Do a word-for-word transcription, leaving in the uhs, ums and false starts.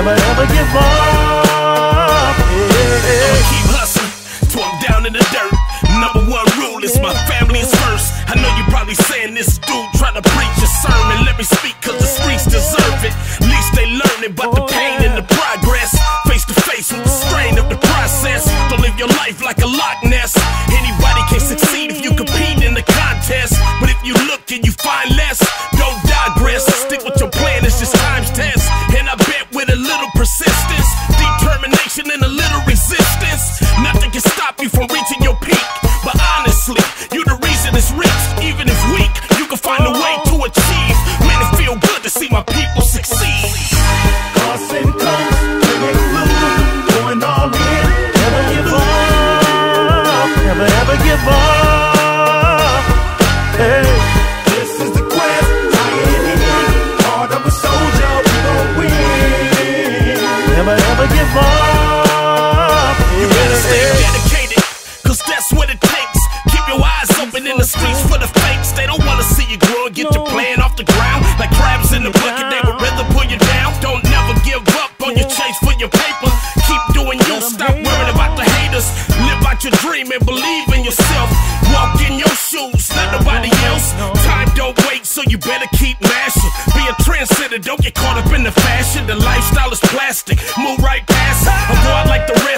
never ever give up. Yeah. I'ma keep hustling till I'm down in the dirt. Number one rule is my family is first. I know you probably saying this dude trying to preach a sermon. Let me speak cause the streets deserve it. At least they learning about the pain and the progress. Face to face with the strain of the process. Don't live your life like a Loch Ness. Anybody can succeed if you compete in the contest. But if you look and you find less, don't digress. Stick with your plan, it's just time's test. And I bet with a little persistence, determination and a little resistance, nothing can stop you from reaching your peak. But honestly, you the reason it's reached. Even if weak, you can find a way to achieve. Man, it feel good to see my people succeed. Crossing coast, bringing blue, going all in. Never give up, never ever give up. Hey, this is the quest, dying in. Heart of a soldier, we gon' win. Never ever give up. You better stay dedicated, cause that's what it takes. Keep your eyes open in the streets for the fakes. They don't wanna see you grow and get your plan off the ground. Like crabs in the bucket, they would rather pull you down. Don't never give up on your chase for your paper. Keep doing you, stop worrying about the haters. Live out your dream and believe in yourself. Walk in your shoes, not nobody else. Time don't wait, so you better keep mashing. Be a trendsetter, don't get caught up in the fashion. The lifestyle is plastic, move right past it. I'm going like the red